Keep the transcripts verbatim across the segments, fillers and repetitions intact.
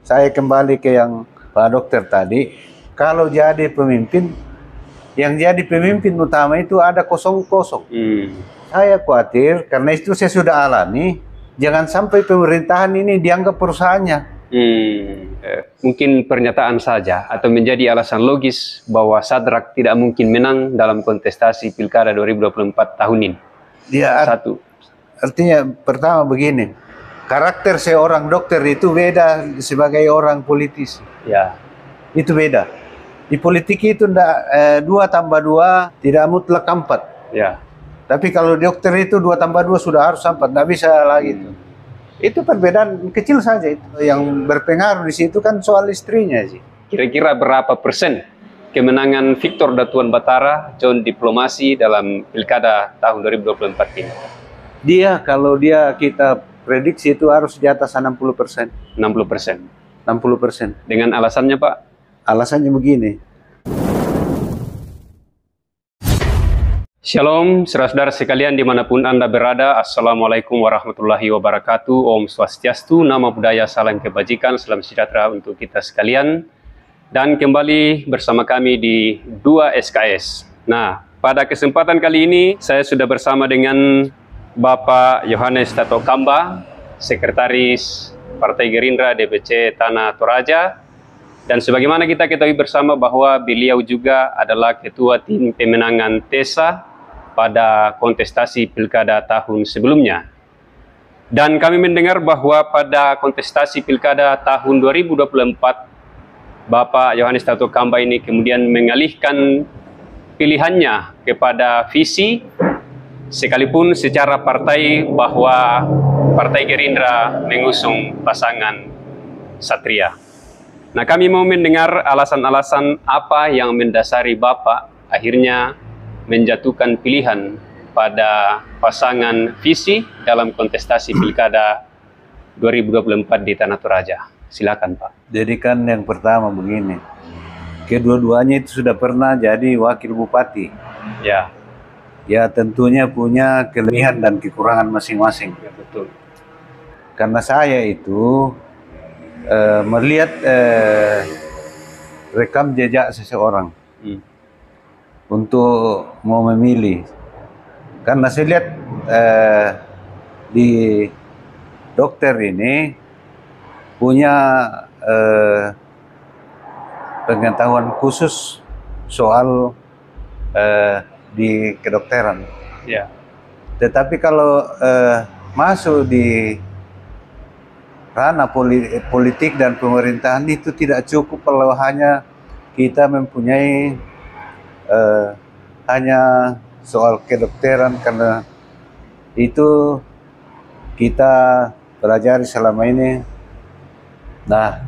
saya kembali ke yang Pak Dokter tadi, kalau jadi pemimpin, yang jadi pemimpin utama itu ada kosong-kosong. Hmm. Saya khawatir, karena itu saya sudah alami, jangan sampai pemerintahan ini dianggap perusahaannya. Hmm. Eh, mungkin pernyataan saja, atau menjadi alasan logis bahwa Sadrak tidak mungkin menang dalam kontestasi Pilkada dua ribu dua puluh empat tahun ini. Dia Satu. Artinya, pertama begini, karakter seorang dokter itu beda sebagai orang politisi. Ya. Itu beda. Di politik itu enggak, eh, dua tambah dua tidak mutlak empat. Ya. Tapi kalau dokter itu dua tambah dua sudah harus empat, tidak bisa lagi itu. Hmm. Itu perbedaan kecil saja itu. Yang berpengaruh di situ kan soal istrinya sih. Kira-kira berapa persen kemenangan Victor Datuan Batara, John Diplomasi dalam Pilkada tahun dua ribu dua puluh empat ini? Dia kalau dia kita prediksi itu harus di atas enam puluh persen. enam puluh persen. enam puluh persen. Dengan alasannya, Pak? Alasannya begini. Shalom, saudara-saudara sekalian dimanapun Anda berada. Assalamualaikum warahmatullahi wabarakatuh. Om Swastiastu, nama budaya, salam kebajikan, salam sejahtera untuk kita sekalian. Dan kembali bersama kami di dua S K S. Nah, pada kesempatan kali ini saya sudah bersama dengan Bapak Yohanes Tato Kamba, Sekretaris Partai Gerindra D P C Tanah Toraja. Dan sebagaimana kita ketahui bersama bahwa beliau juga adalah Ketua Tim Pemenangan TESA pada kontestasi Pilkada tahun sebelumnya. Dan kami mendengar bahwa pada kontestasi Pilkada tahun dua ribu dua puluh empat, Bapak Yohanes Tato Kamba ini kemudian mengalihkan pilihannya kepada visi, sekalipun secara partai bahwa Partai Gerindra mengusung pasangan Satria. Nah, kami mau mendengar alasan-alasan apa yang mendasari Bapak akhirnya menjatuhkan pilihan pada pasangan visi dalam kontestasi Pilkada dua ribu dua puluh empat di Tanah Toraja. Silakan, Pak. Jadi kan yang pertama begini, kedua-duanya itu sudah pernah jadi wakil bupati. Ya. Ya tentunya punya kelebihan dan kekurangan masing-masing. Ya, betul. Karena saya itu uh, melihat uh, rekam jejak seseorang hmm. untuk mau memilih. Karena saya lihat uh, di dokter ini punya uh, pengetahuan khusus soal uh, di kedokteran. Ya. Tetapi kalau uh, masuk di ranah politik dan pemerintahan itu tidak cukup kalau hanya kita mempunyai uh, hanya soal kedokteran, karena itu kita pelajari selama ini. Nah,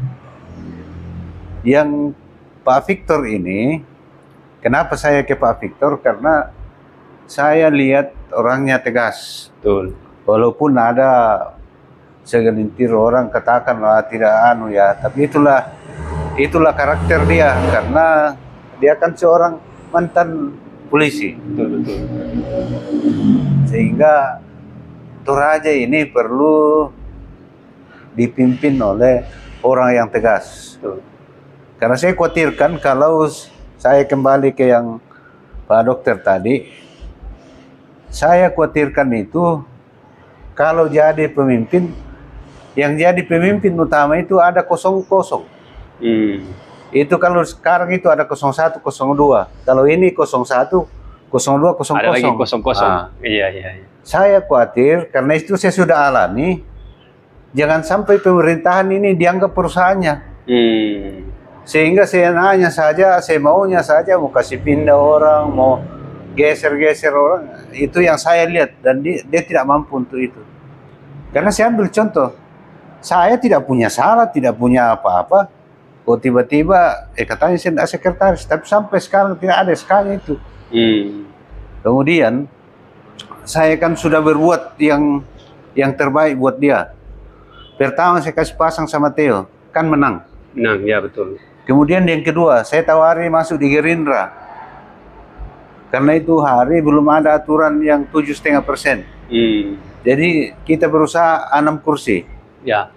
yang Pak Victor ini, kenapa saya ke Pak Victor? Karena saya lihat orangnya tegas. Betul. Walaupun ada segelintir orang katakan lah tidak anu ya, tapi itulah itulah karakter dia, karena dia kan seorang mantan polisi. Betul, betul. Sehingga Toraja ini perlu dipimpin oleh orang yang tegas. Betul. Karena saya khawatirkan kalau saya kembali ke yang Pak Dokter tadi, saya khawatirkan itu kalau jadi pemimpin, yang jadi pemimpin utama itu ada kosong-kosong. Hmm. Itu kalau sekarang itu ada kosong satu, kosong dua. Kalau ini kosong satu, kosong dua, kosong kosong. Ada lagi kosong kosong. Nah, iya, iya, iya. saya khawatir, karena itu saya sudah alami, jangan sampai pemerintahan ini dianggap perusahaannya. Hmm. Sehingga saya nanya saja, saya maunya saja, mau kasih pindah orang, mau geser-geser orang. Itu yang saya lihat, dan dia, dia tidak mampu untuk itu. Karena saya ambil contoh, saya tidak punya salah, tidak punya apa-apa. Kok tiba-tiba, eh katanya saya tidak sekretaris, tapi sampai sekarang tidak ada S K-nya itu. Hmm. Kemudian, saya kan sudah berbuat yang yang terbaik buat dia. Pertama saya kasih pasang sama Theo, kan menang. Menang, ya betul. Kemudian yang kedua, saya tawari masuk di Gerindra. Karena itu hari belum ada aturan yang tujuh setengah persen. Jadi kita berusaha enam kursi. Ya.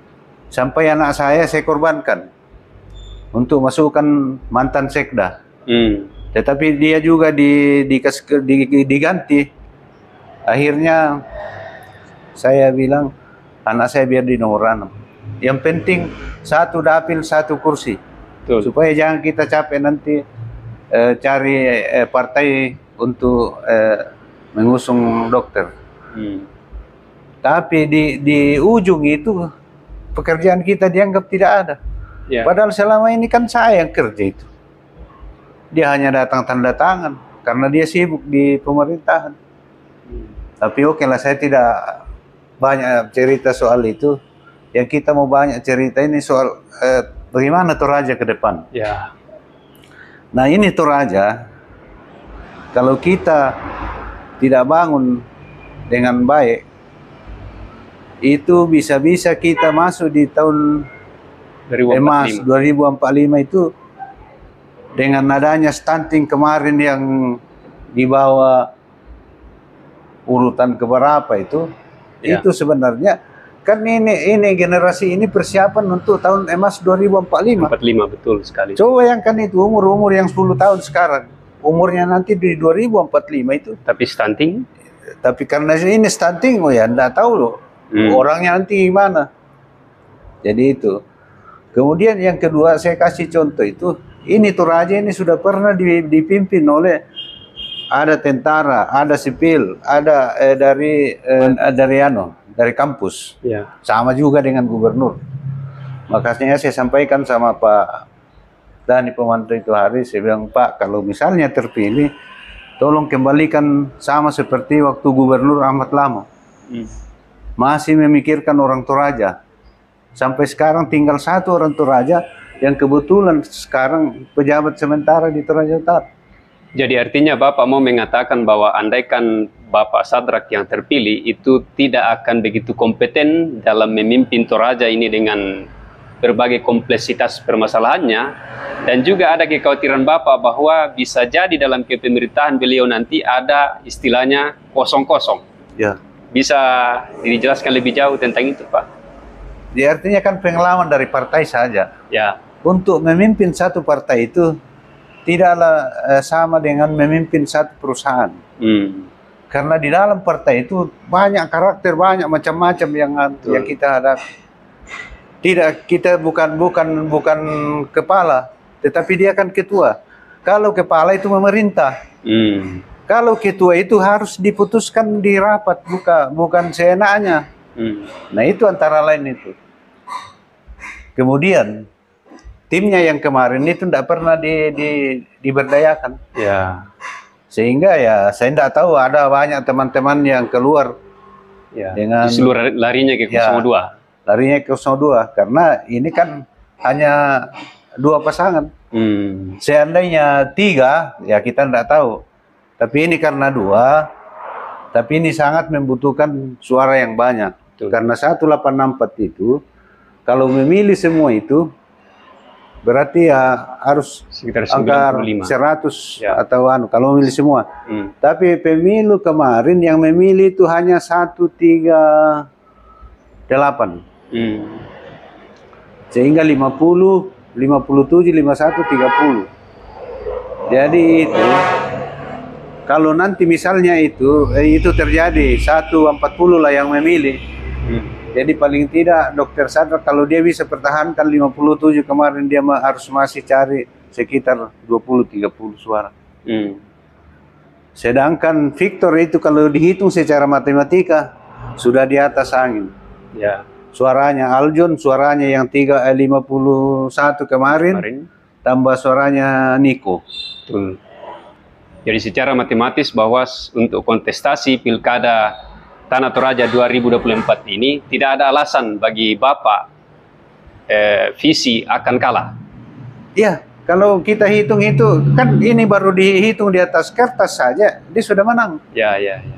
Sampai anak saya saya korbankan untuk masukkan mantan sekda. Hmm. Tetapi dia juga di, di, di, diganti. Akhirnya saya bilang, anak saya biar di nomor enam. Yang penting satu dapil, satu kursi. Betul. Supaya jangan kita capek nanti eh, cari eh, partai untuk eh, mengusung dokter. Hmm. Tapi di, di ujung itu pekerjaan kita dianggap tidak ada. Yeah. Padahal selama ini kan saya yang kerja itu. Dia hanya datang tanda tangan karena dia sibuk di pemerintahan. Hmm. Tapi oke lah, saya tidak banyak cerita soal itu. Yang kita mau banyak cerita ini soal eh, bagaimana Toraja ke depan. Yeah. Nah ini Toraja, kalau kita tidak bangun dengan baik, itu bisa-bisa kita masuk di tahun emas dua ribu empat puluh lima itu dengan adanya stunting kemarin yang dibawa urutan keberapa itu, ya. Itu sebenarnya kan ini ini generasi ini persiapan untuk tahun emas dua ribu empat puluh lima. empat puluh lima betul sekali. Coba bayangkan itu umur-umur yang sepuluh tahun sekarang, umurnya nanti di dua ribu empat puluh lima itu. Tapi stunting? Tapi karena ini stunting, oh ya enggak tahu loh. Hmm. Orangnya nanti gimana. Jadi itu. Kemudian yang kedua saya kasih contoh itu, ini Toraja ini sudah pernah dipimpin oleh ada tentara, ada sipil, ada eh, dari eh, dari ano, dari kampus. Ya. Sama juga dengan gubernur. Makanya saya sampaikan sama Pak Dhani Pomanto itu hari, saya bilang, Pak, kalau misalnya terpilih, tolong kembalikan sama seperti waktu gubernur Ahmad Lamo. Hmm. Masih memikirkan orang Toraja. Sampai sekarang tinggal satu orang Toraja yang kebetulan sekarang pejabat sementara di Toraja Utara. Jadi artinya Bapak mau mengatakan bahwa andaikan Bapak Sadrak yang terpilih itu tidak akan begitu kompeten dalam memimpin Toraja ini dengan berbagai kompleksitas permasalahannya, dan juga ada kekhawatiran Bapak bahwa bisa jadi dalam kepemerintahan beliau nanti ada istilahnya kosong-kosong. Ya. Bisa dijelaskan lebih jauh tentang itu, Pak? Ya, artinya kan pengalaman dari partai saja. Ya. Untuk memimpin satu partai itu tidaklah eh, sama dengan memimpin satu perusahaan. Hmm. Karena di dalam partai itu banyak karakter, banyak macam-macam yang Betul. yang kita hadapi. Tidak, kita bukan bukan bukan kepala, tetapi dia kan ketua. Kalau kepala itu memerintah. Hmm. Kalau ketua itu harus diputuskan di rapat, bukan bukan seenaknya. Hmm. Nah itu antara lain itu. Kemudian timnya yang kemarin itu tidak pernah di, di, diberdayakan. Ya. Sehingga ya saya tidak tahu, ada banyak teman-teman yang keluar. Ya. Dengan seluruh larinya ke nol dua. Ya, larinya ke nol dua karena ini kan hanya dua pasangan. Hmm. Seandainya tiga ya kita tidak tahu. Tapi ini karena dua. Tapi ini sangat membutuhkan suara yang banyak. Betul. Karena seratus delapan puluh empat itu, kalau memilih semua itu, berarti ya harus sekitar angka seratus ya. Atau anu, kalau memilih semua. Hmm. Tapi pemilu kemarin yang memilih itu hanya seratus tiga puluh delapan. Hmm. Sehingga lima puluh, lima puluh tujuh, lima puluh satu, tiga puluh. Jadi itu kalau nanti misalnya itu eh, itu terjadi seratus empat puluh lah yang memilih. Hmm. Jadi paling tidak Dokter Sadrak kalau dia bisa pertahankan lima puluh tujuh kemarin, dia harus masih cari sekitar dua puluh tiga puluh suara. Hmm. Sedangkan Victor itu kalau dihitung secara matematika sudah di atas angin. Ya. Suaranya Aljon, suaranya yang tiga lima puluh satu kemarin, kemarin, tambah suaranya Niko. Betul. Jadi secara matematis bahwa untuk kontestasi Pilkada Tanah Toraja dua ribu dua puluh empat ini tidak ada alasan bagi Bapak eh, visi akan kalah. Iya, kalau kita hitung itu kan ini baru dihitung di atas kertas saja, dia sudah menang. Ya, ya, ya.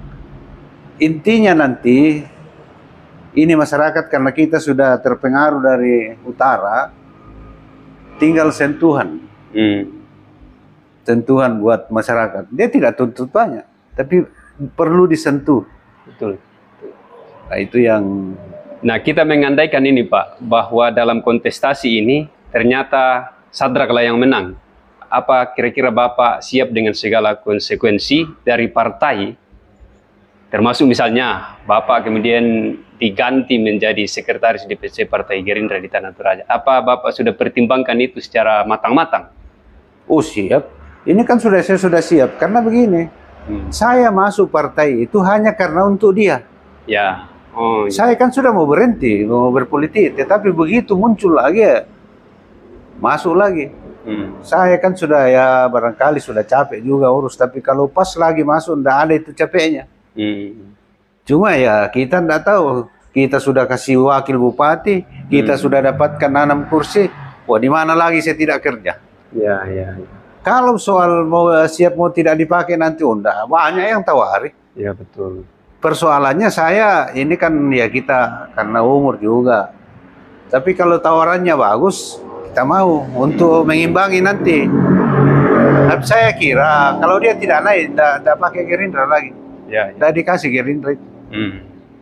Intinya nanti ini masyarakat karena kita sudah terpengaruh dari utara, tinggal sentuhan. Hmm. Sentuhan buat masyarakat. Dia tidak tuntut banyak, tapi perlu disentuh. Betul. Nah itu yang Nah, kita mengandaikan ini Pak, bahwa dalam kontestasi ini ternyata Sadrak lah yang menang. Apa kira-kira Bapak siap dengan segala konsekuensi dari partai, termasuk misalnya Bapak kemudian diganti menjadi sekretaris D P C Partai Gerindra di Tanah Toraja. Apa Bapak sudah pertimbangkan itu secara matang-matang? Oh siap, ini kan sudah saya sudah siap, karena begini, hmm. saya masuk partai itu hanya karena untuk dia. Ya. Oh, iya. Saya kan sudah mau berhenti, mau berpolitik, tetapi begitu muncul lagi ya, masuk lagi. Hmm. Saya kan sudah ya barangkali sudah capek juga urus, tapi kalau pas lagi masuk tidak ada itu capeknya. Hmm. Cuma ya kita tidak tahu, kita sudah kasih wakil bupati, kita hmm. sudah dapatkan enam kursi, wah di mana lagi saya tidak kerja? Ya, ya, ya. Kalau soal mau siap mau tidak dipakai nanti, unda banyak yang tawari. Ya betul. Persoalannya saya ini kan ya kita karena umur juga. Tapi kalau tawarannya bagus, kita mau untuk mengimbangi nanti. Tapi saya kira kalau dia tidak naik, tidak pakai Gerindra lagi. Ya, tidak ya. Dikasih Gerindra itu. Hmm.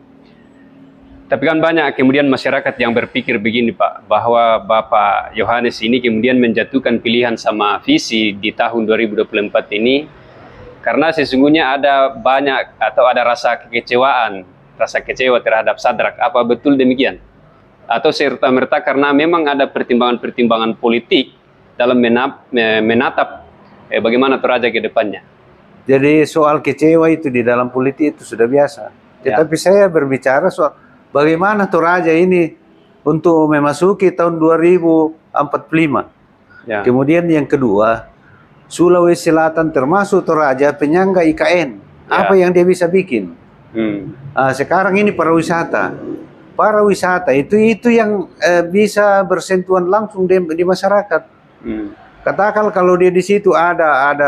Tapi kan banyak kemudian masyarakat yang berpikir begini Pak, bahwa Bapak Yohanes ini kemudian menjatuhkan pilihan sama visi di tahun dua ribu dua puluh empat ini, karena sesungguhnya ada banyak atau ada rasa kekecewaan, rasa kecewa terhadap Sadrak. Apa betul demikian? Atau serta-merta karena memang ada pertimbangan-pertimbangan politik dalam menap, menatap eh, bagaimana Toraja ke depannya? Jadi soal kecewa itu di dalam politik itu sudah biasa. Ya. Tetapi saya berbicara soal bagaimana Toraja ini untuk memasuki tahun dua ribu empat puluh lima. Ya. Kemudian yang kedua, Sulawesi Selatan termasuk Toraja penyangga I K N. Ya. Apa yang dia bisa bikin? Hmm. Nah, sekarang ini para wisata. Para wisata itu itu yang eh, bisa bersentuhan langsung di, di masyarakat. Hmm. Katakan kalau dia di situ ada ada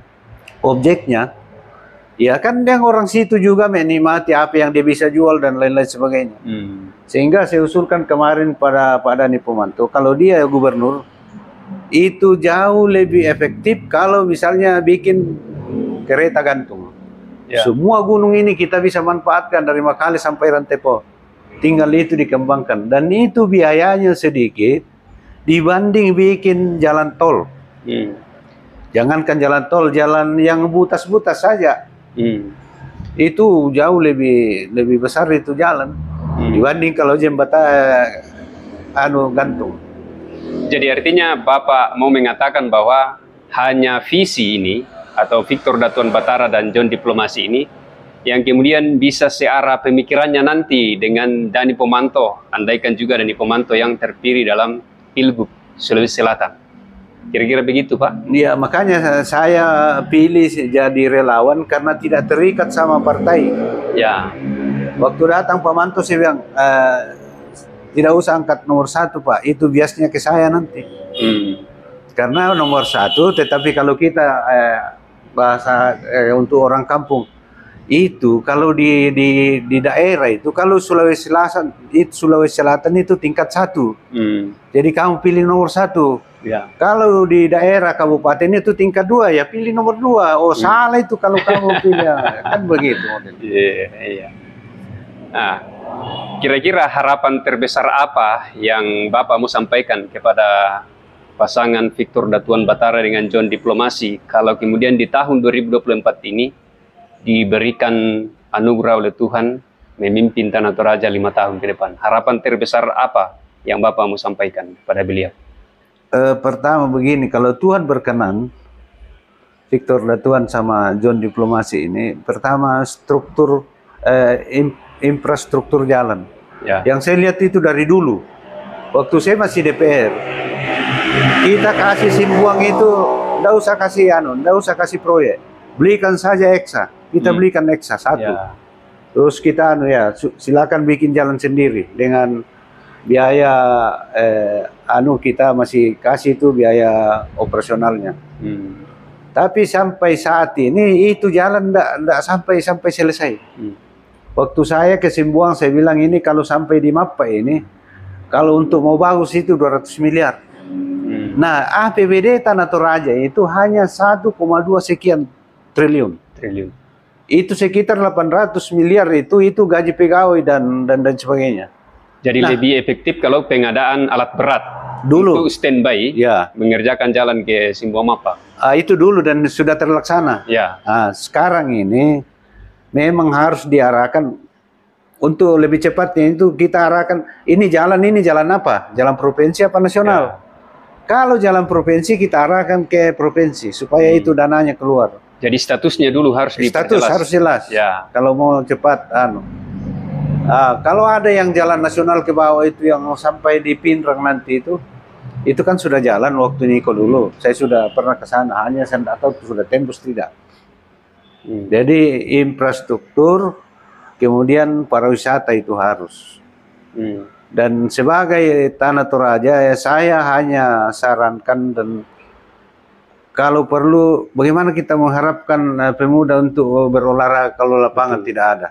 objeknya, ya kan yang orang situ juga menikmati apa yang dia bisa jual dan lain-lain sebagainya. Hmm. Sehingga saya usulkan kemarin pada Pak Dhani Pomanto, kalau dia gubernur, itu jauh lebih efektif kalau misalnya bikin kereta gantung. Ya. Semua gunung ini kita bisa manfaatkan dari Makale sampai Rantepo. Tinggal itu dikembangkan. Dan itu biayanya sedikit dibanding bikin jalan tol. Hmm. Jangankan jalan tol, jalan yang butas-butas saja. Hmm. Itu jauh lebih lebih besar itu jalan. Hmm. Dibanding kalau jembatan anu gantung. Jadi artinya Bapak mau mengatakan bahwa hanya visi ini atau Victor Datuan Batara dan John Diplomasi ini yang kemudian bisa searah pemikirannya nanti dengan Dhani Pomanto, andaikan juga Dhani Pomanto yang terpilih dalam Pilgub Sulawesi Selatan. Kira-kira begitu Pak? Iya, makanya saya pilih jadi relawan karena tidak terikat sama partai. Ya. Waktu datang Pomanto saya bilang, eh, tidak usah angkat nomor satu Pak, itu biasanya ke saya nanti. Hmm. Karena nomor satu, tetapi kalau kita eh, bahasa eh, untuk orang kampung itu kalau di di di daerah itu kalau Sulawesi Selatan itu Sulawesi Selatan itu tingkat satu. Hmm. Jadi kamu pilih nomor satu. Ya. Kalau di daerah kabupaten itu tingkat dua, ya pilih nomor dua. Oh hmm. salah itu kalau kamu pilih kan begitu modelnya. Iya. Iya. Nah, kira-kira harapan terbesar apa yang Bapak mau sampaikan kepada pasangan Victor Datuan Batara dengan John Diplomasi kalau kemudian di tahun dua ribu dua puluh empat ini diberikan anugerah oleh Tuhan memimpin Tanah Toraja lima tahun ke depan? Harapan terbesar apa yang Bapak mau sampaikan kepada beliau? Eh, pertama begini, kalau Tuhan berkenan, Victor Datuan sama John Diplomasi ini, pertama struktur eh, in, infrastruktur jalan. Ya. Yang saya lihat itu dari dulu, waktu saya masih D P R, kita kasih Simbuang itu, nggak usah kasih anu, nggak usah kasih proyek, belikan saja Eksa, kita hmm. belikan Eksa satu. Ya. Terus kita anu ya, silakan bikin jalan sendiri dengan biaya eh, anu kita masih kasih itu biaya operasionalnya. Hmm. Tapi sampai saat ini itu jalan ndak sampai sampai selesai. Hmm. Waktu saya ke Simbuang saya bilang ini kalau sampai di Mappa ini kalau untuk mau bagus itu dua ratus miliar. Hmm. Nah, A P B D Tanah Toraja itu hanya satu koma dua sekian triliun. Triliun. Itu sekitar delapan ratus miliar itu itu gaji pegawai dan dan dan sebagainya. Jadi nah, lebih efektif kalau pengadaan alat berat dulu untuk standby, ya, mengerjakan jalan ke Simbomapa. Uh, itu dulu dan sudah terlaksana. Ya. Uh, sekarang ini memang harus diarahkan untuk lebih cepatnya itu kita arahkan ini jalan ini jalan apa? Jalan provinsi apa nasional? Ya. Kalau jalan provinsi kita arahkan ke provinsi supaya hmm. itu dananya keluar. Jadi statusnya dulu harus diperjelas. Status harus jelas. Ya. Kalau mau cepat, anu. Uh, kalau ada yang jalan nasional ke bawah itu yang sampai di Pindrang nanti itu, itu kan sudah jalan waktu Niko dulu. Saya sudah pernah ke sana, hanya saya tidak tahu sudah tembus tidak. Hmm. Jadi infrastruktur, kemudian pariwisata itu harus. Hmm. Dan sebagai Tanah Toraja, ya saya hanya sarankan dan kalau perlu, bagaimana kita mengharapkan uh, pemuda untuk berolahraga kalau lapangan Betul. tidak ada.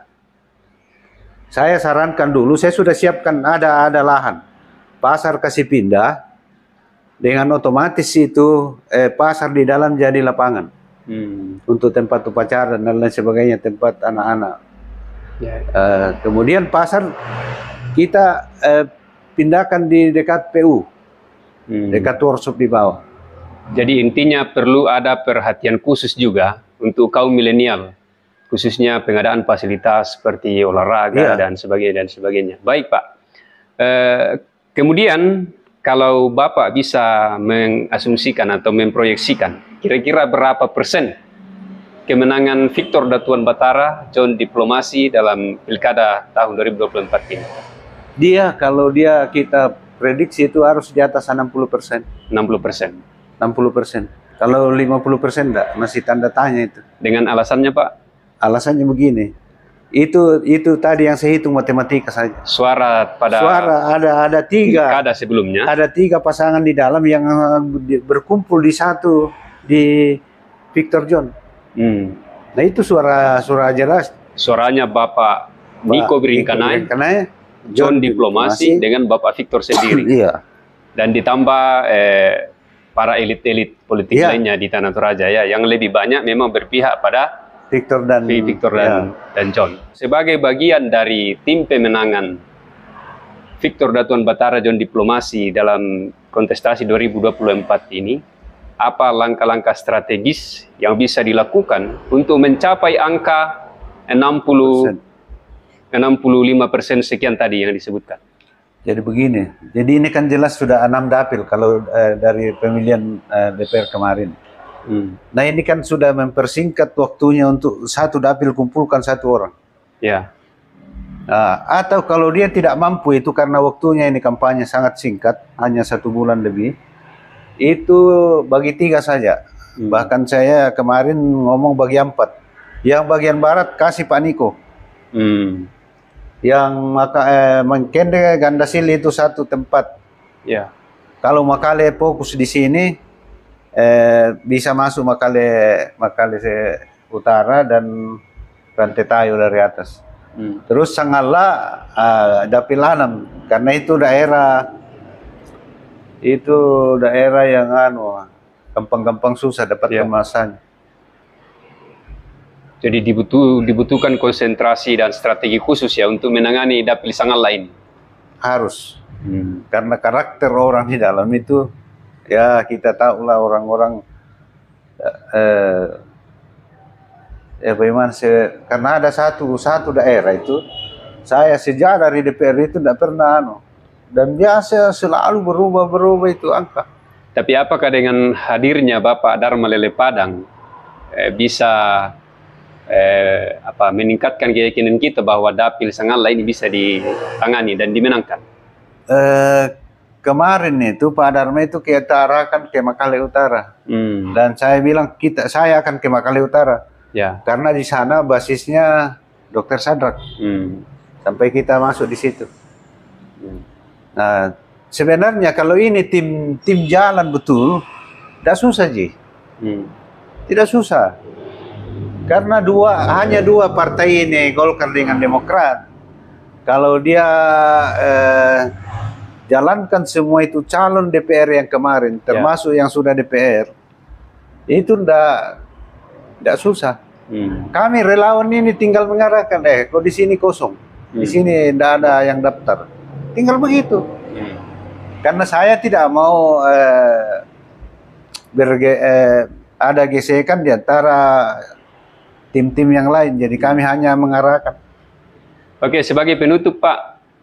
Saya sarankan dulu, saya sudah siapkan ada ada lahan. Pasar kasih pindah, dengan otomatis itu eh, pasar di dalam jadi lapangan. Hmm. Untuk tempat upacara dan lain sebagainya, tempat anak-anak. Ya. Uh, kemudian pasar kita eh, pindahkan di dekat P U, hmm. dekat workshop di bawah. Jadi intinya perlu ada perhatian khusus juga untuk kaum milenial. Khususnya pengadaan fasilitas seperti olahraga ya. dan sebagainya dan sebagainya. Baik Pak. Eh, kemudian kalau Bapak bisa mengasumsikan atau memproyeksikan kira-kira berapa persen kemenangan Victor Datuan Batara John Diplomasi dalam Pilkada tahun dua ribu dua puluh empat ini? Dia kalau dia kita prediksi itu harus di atas enam puluh persen. enam puluh persen. enam puluh persen. Kalau lima puluh persen enggak, masih tanda tanya itu. Dengan alasannya Pak? Alasannya begini, itu itu tadi yang saya hitung matematika saja. Suara pada suara ada ada tiga. Ada sebelumnya. Ada tiga pasangan di dalam yang berkumpul di satu di Victor John. Hmm. Nah itu suara suara jelas. Suaranya Bapak Niko Biringkanai, John Diplomasi dengan Bapak Victor sendiri. Iya. Dan ditambah eh, para elit-elit politik iya. lainnya di Tanah Toraja ya, yang lebih banyak memang berpihak pada Victor dan Victor dan, ya. dan John. Sebagai bagian dari tim pemenangan Victor Datuan Batara John Diplomasi dalam kontestasi dua ribu dua puluh empat ini, apa langkah-langkah strategis yang bisa dilakukan untuk mencapai angka enam puluh, enam puluh lima persen sekian tadi yang disebutkan? Jadi begini, jadi ini kan jelas sudah enam dapil kalau eh, dari pemilihan eh, D P R kemarin. Hmm. Nah ini kan sudah mempersingkat waktunya untuk satu dapil kumpulkan satu orang. Ya. Nah, atau kalau dia tidak mampu itu karena waktunya ini kampanye sangat singkat, hanya satu bulan lebih, itu bagi tiga saja. Hmm. Bahkan saya kemarin ngomong bagi empat. Yang bagian barat kasih Pak Niko. Hmm. Yang maka eh, Mengkende Gandasil itu satu tempat. Ya. Kalau Makale fokus di sini. Eh, bisa masuk Makale Makale Utara dan Rantai Tayo dari atas. Hmm. Terus Sangala uh, dapil enam karena itu daerah itu daerah yang anu gampang-gampang susah dapat ya. kemasan. Jadi dibutuh, dibutuhkan konsentrasi dan strategi khusus ya untuk menangani dapil Sangala ini. Harus. Hmm. Karena karakter orang di dalam itu ya kita tahulah orang-orang eh, eh bagaimana se karena ada satu satu daerah itu saya sejak dari D P R itu tidak pernah anu dan biasa selalu berubah-berubah itu angka. Tapi apakah dengan hadirnya Bapak Dharma Lele Padang eh, bisa eh, apa meningkatkan keyakinan kita bahwa dapil Sangala ini bisa ditangani dan dimenangkan? Eh, Kemarin itu Pak Dharma itu kita arahkan ke Makale Utara, hmm. dan saya bilang kita saya akan ke Makale Utara, ya. Karena di sana basisnya Dokter Sadrak, hmm. sampai kita masuk di situ. Hmm. Nah sebenarnya kalau ini tim tim jalan betul, tidak susah Ji, hmm. tidak susah, karena dua hanya dua partai ini Golkar dengan Demokrat. Kalau dia eh, jalankan semua itu calon D P R yang kemarin, termasuk ya. yang sudah D P R, itu ndak ndak susah. Hmm. Kami relawan ini tinggal mengarahkan, eh kok di sini kosong, hmm. di sini ndak ada yang daftar, tinggal begitu. Hmm. Karena saya tidak mau eh, berge, eh, ada gesekan di antara tim-tim yang lain. Jadi kami hanya mengarahkan. Oke, sebagai penutup Pak,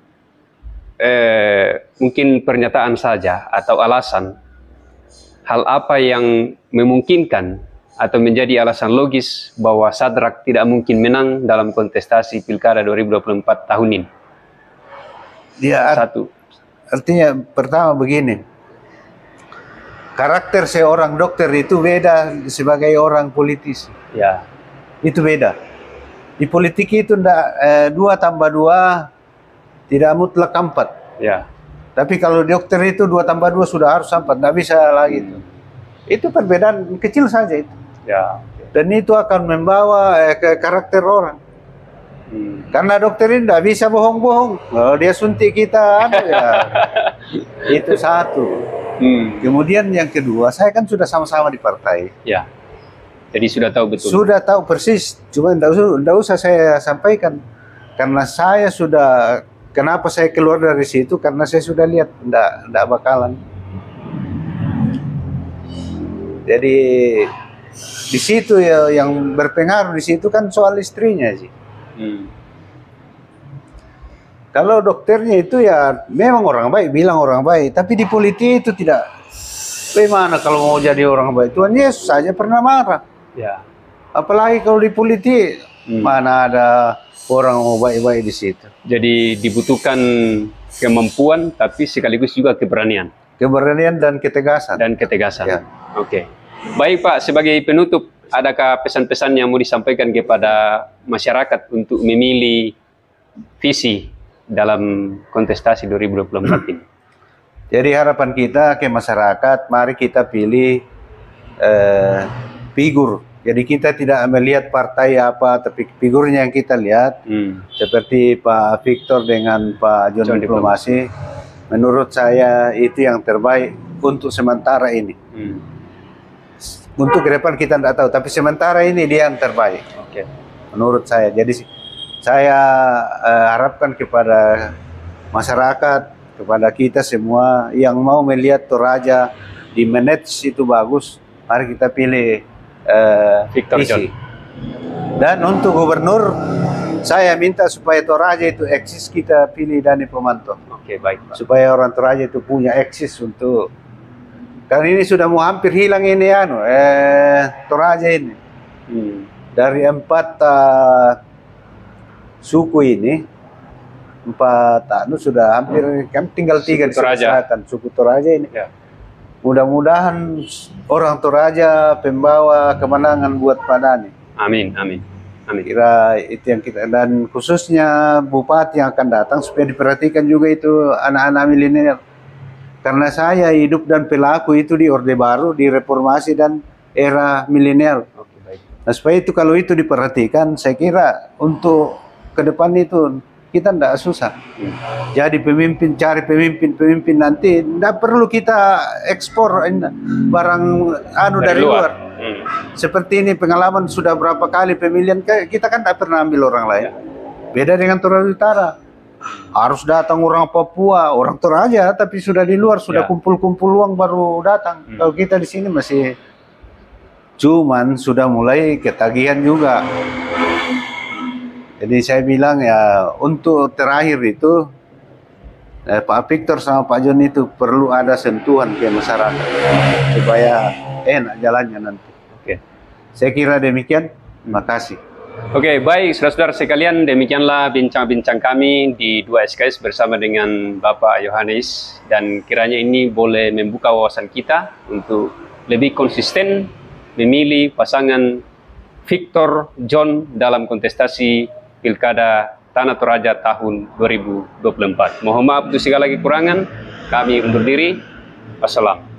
eh, mungkin pernyataan saja atau alasan hal apa yang memungkinkan atau menjadi alasan logis bahwa Sadrak tidak mungkin menang dalam kontestasi Pilkada dua ribu dua puluh empat tahun ini? Ya, Satu. Artinya pertama begini, karakter seorang dokter itu beda sebagai orang politisi. Ya. Itu beda. Di politik itu enggak, eh, dua tambah dua tidak mutlak empat. Ya. Tapi kalau dokter itu dua tambah dua sudah harus empat, tidak bisa lagi itu. Itu perbedaan kecil saja itu. Ya. Dan itu akan membawa eh, ke karakter orang. Hmm. Karena dokter ini tidak bisa bohong-bohong. Kalau dia suntik kita, anu ya. Itu satu. Hmm. Kemudian yang kedua, saya kan sudah sama-sama di partai. Ya. Jadi sudah tahu betul. Sudah tahu persis. Cuma tidak usah, tidak usah saya sampaikan. Karena saya sudah, kenapa saya keluar dari situ? Karena saya sudah lihat tidak, tidak bakalan. Jadi di situ ya yang berpengaruh di situ kan soal istrinya sih. Hmm. Kalau dokternya itu ya memang orang baik, bilang orang baik, tapi di politik itu tidak. Bagaimana kalau mau jadi orang baik? Tuhan Yesus saja pernah marah. Ya. Apalagi kalau di politik, hmm. mana ada orang mau baik-baik di situ. Jadi dibutuhkan kemampuan, tapi sekaligus juga keberanian. Keberanian dan ketegasan. Dan ketegasan. Ya. Oke. Okay. Baik Pak, sebagai penutup, adakah pesan-pesan yang mau disampaikan kepada masyarakat untuk memilih visi dalam kontestasi dua ribu dua puluh empat ini? Jadi harapan kita ke masyarakat, mari kita pilih eh, figur. Jadi kita tidak melihat partai apa, tapi figurnya yang kita lihat. Hmm. Seperti Pak Victor dengan Pak John, John Diplomasi. Menurut saya itu yang terbaik untuk sementara ini. Hmm. Untuk ke depan kita tidak tahu, tapi sementara ini dia yang terbaik. Oke. Menurut saya. Jadi saya uh, harapkan kepada masyarakat, kepada kita semua yang mau melihat Toraja di manage itu bagus, mari kita pilih uh, Victor John. Dan untuk gubernur, saya minta supaya Toraja itu eksis, kita pilih Dani Pomanto. Oke, baik Pak. Supaya orang Toraja itu punya eksis untuk, karena ini sudah mau hampir hilang ini anu, eh, Toraja ini. Hmm. Dari empat uh, suku ini, empat anu sudah hampir, kan tinggal tiga di selatan suku Toraja ini. Ya. Mudah-mudahan orang Toraja pembawa kemenangan buat Pak Dani. Amin, amin. Amin. Kira itu yang kita, dan khususnya bupati yang akan datang supaya diperhatikan juga itu anak-anak milenial. Karena saya hidup dan pelaku itu di Orde Baru, di reformasi dan era milenial. Oke, baik. Nah, supaya itu kalau itu diperhatikan, saya kira untuk ke depan itu kita tidak susah. Hmm. Jadi pemimpin, cari pemimpin-pemimpin nanti tidak perlu kita ekspor barang anu dari, dari luar. luar. Hmm. Seperti ini pengalaman sudah berapa kali pemilihan, kita kan tidak pernah ambil orang lain. Beda dengan Toraja Utara. Harus datang orang Papua, orang Toraja, tapi sudah di luar, sudah kumpul-kumpul ya. uang baru datang. Hmm. Kalau kita di sini masih cuman sudah mulai ketagihan juga. Jadi saya bilang ya untuk terakhir itu eh, Pak Victor sama Pak John itu perlu ada sentuhan ke masyarakat supaya enak jalannya nanti. Oke. Saya kira demikian. Terima kasih. Oke, baik saudara-saudara sekalian, demikianlah bincang-bincang kami di dua S K S bersama dengan Bapak Yohanes, dan kiranya ini boleh membuka wawasan kita untuk lebih konsisten memilih pasangan Victor John dalam kontestasi Pilkada Tanah Toraja tahun dua ribu dua puluh empat. Mohon maaf untuk segala kekurangan, kami undur diri. Wassalam.